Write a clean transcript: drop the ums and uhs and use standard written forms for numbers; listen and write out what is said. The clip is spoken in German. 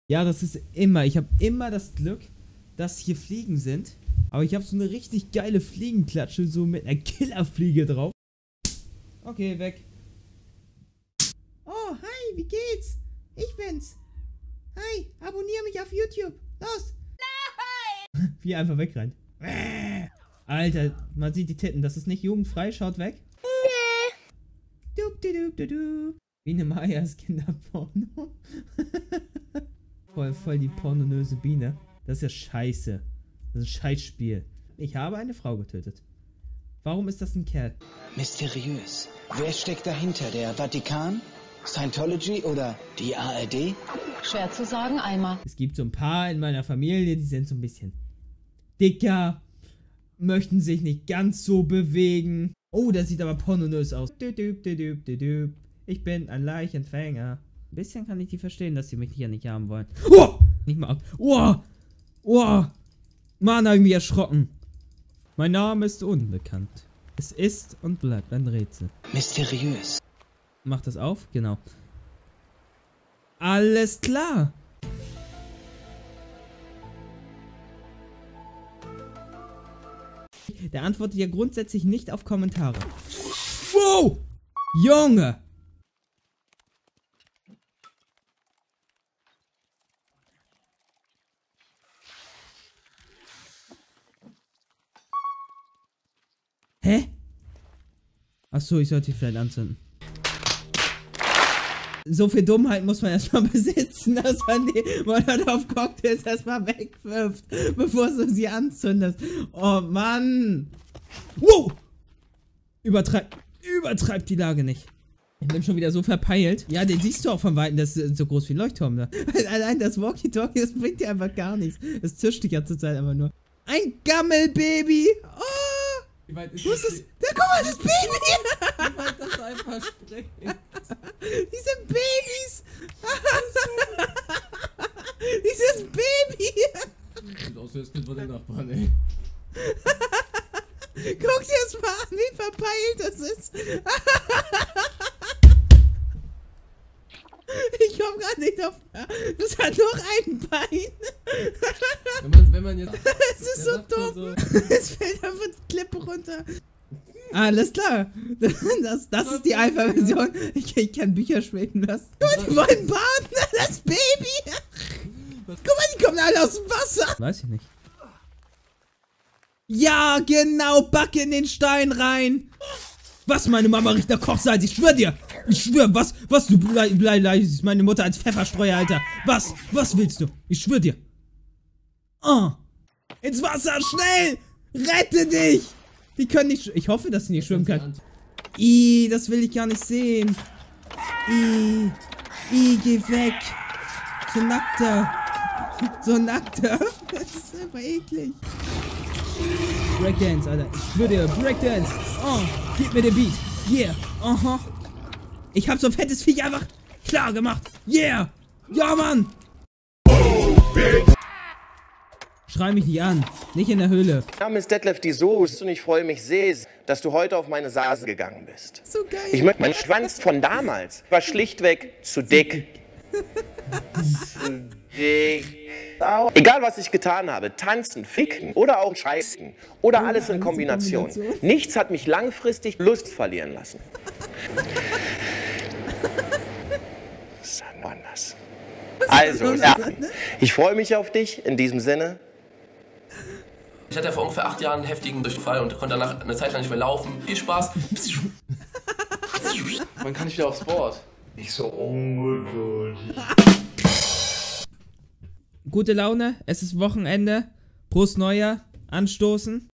Ja, das ist immer. Ich habe immer das Glück, dass hier Fliegen sind. Aber ich habe so eine richtig geile Fliegenklatsche, so mit einer Killerfliege drauf. Okay, weg. Oh, hi, wie geht's? Ich bin's. Hi, abonniere mich auf YouTube. Los. Nein! Wie er einfach wegrennt. Alter, man sieht die Titten. Das ist nicht jugendfrei. Schaut weg. Nee. Dup. Biene Meyers Kinderporno. voll die pornonöse Biene. Das ist ja scheiße. Das ist ein Scheißspiel. Ich habe eine Frau getötet. Warum ist das ein Kerl? Mysteriös. Wer steckt dahinter? Der Vatikan? Scientology oder die ARD? Schwer zu sagen, Eimer. Es gibt so ein paar in meiner Familie, die sind so ein bisschen dicker, möchten sich nicht ganz so bewegen. Oh, das sieht aber pornonös aus. Ich bin ein Leichenfänger. Ein bisschen kann ich die verstehen, dass sie mich hier nicht haben wollen. Oh! Nicht mal ab. Oh! Mann, hab ich mich erschrocken. Mein Name ist unbekannt. Es ist und bleibt ein Rätsel. Mysteriös. Mach das auf? Genau. Alles klar. Der antwortet ja grundsätzlich nicht auf Kommentare. Wow! Junge! Hä? Achso, ich sollte die vielleicht anzünden. So viel Dummheit muss man erstmal besitzen, dass man die Molotov-Cocktails erstmal wegwirft, bevor du sie anzündest. Oh Mann! Wow! Übertreibt die Lage nicht. Ich bin schon wieder so verpeilt. Ja, den siehst du auch von Weitem, das ist so groß wie ein Leuchtturm da. Allein das Walkie-Talkie, das bringt dir einfach gar nichts. Es zischt dich ja zur Zeit einfach nur. Ein Gammelbaby! Oh! Wie weit ist Wo ist das? Da, guck mal, das Baby! Wie weit das einfach springt. Diese Babys! Dieses Baby! Sieht aus wie das Kind von den Nachbarn, ey. Guck dir das mal an, wie verpeilt das ist! Ich komm gar nicht auf. Das hat noch ein Bein! Wenn man jetzt. Es ist so dumm! Es fällt einfach die Klippe runter. Alles klar. Das ist die Alpha-Version. Ich kann Bücher schweben lassen. Guck mal, die wollen baden. Das Baby. Guck mal, die kommen alle aus dem Wasser. Weiß ich nicht. Ja, genau. Backe in den Stein rein. Was, meine Mama riecht nach Kochsalz. Ich schwör dir. Ich schwör, was du beleidigst meine Mutter als Pfefferstreuer, Alter. Was willst du? Ich schwör dir. Oh. Ins Wasser, schnell. Rette dich. Die können nicht. Ich hoffe, dass sie nicht schwimmen können. Das will ich gar nicht sehen. Geh weg. So nackter. Das ist einfach eklig. Breakdance, Alter. Ich schwöre dir, Breakdance. Oh, gib mir den Beat. Yeah. Aha. Ich hab so ein fettes Viech einfach klar gemacht. Yeah. Ja, Mann. Schrei mich nicht an. Nicht in der Höhle. Mein Name ist Detlef die Soest und ich freue mich sehr, dass du heute auf meine Sase gegangen bist. So geil. Ich möchte, mein Schwanz von damals war schlichtweg zu dick. Egal was ich getan habe, tanzen, ficken oder auch scheißen oder alles in Kombination. Nichts hat mich langfristig Lust verlieren lassen. Das ist anders. Also, ja, ich freue mich auf dich in diesem Sinne. Ich hatte vor ungefähr 8 Jahren einen heftigen Durchfall und konnte danach eine Zeit lang nicht mehr laufen. Viel Spaß. Wann kann ich wieder aufs Board? Nicht so ungeduldig. Gute Laune, es ist Wochenende. Prost Neujahr, anstoßen.